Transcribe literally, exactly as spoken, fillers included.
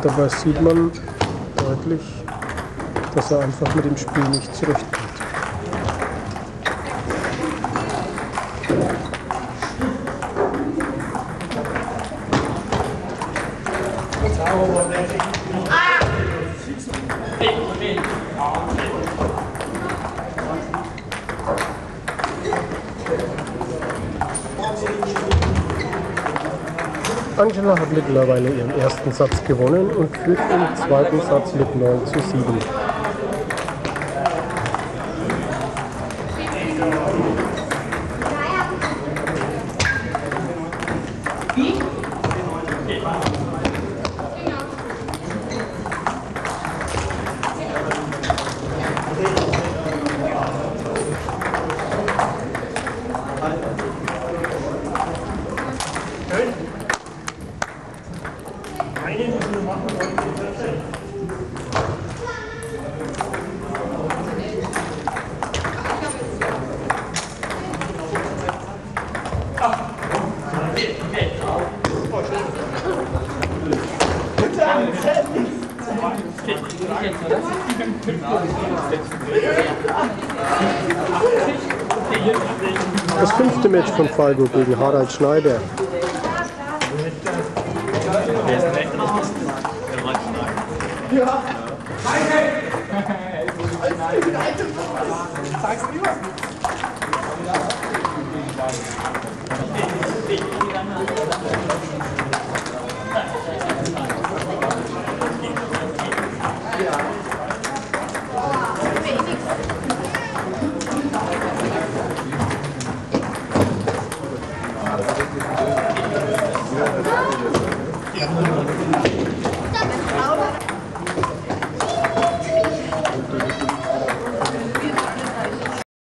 Und dabei sieht man deutlich, dass er einfach mit dem Spiel nicht zurechtkommt. Angela hat mittlerweile ihren ersten Satz gewonnen und führt im zweiten Satz mit neun zu sieben. Das fünfte Match von Falco gegen Harald Schneider. Ja. Ja.